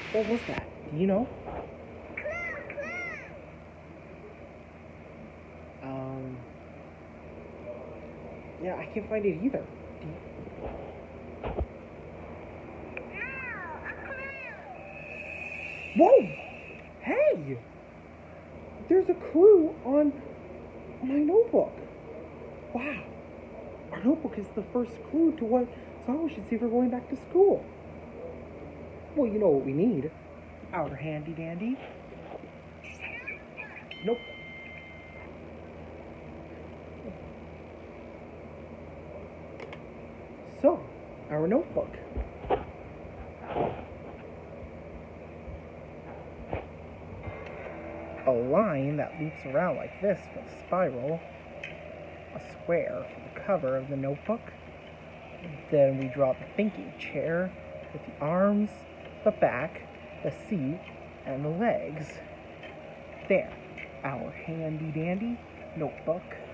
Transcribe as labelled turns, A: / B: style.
A: What was that? Do you know? Yeah, I can't find it either. Whoa! Hey! There's a clue on my notebook. Wow. Our notebook is the first clue to what song we should see if we're going back to school. Well, you know what we need. Our handy dandy. Nope. So, our notebook. A line that loops around like this for the spiral. A square for the cover of the notebook. Then we draw the thinking chair with the arms, the back, the seat, and the legs. There, our handy dandy notebook.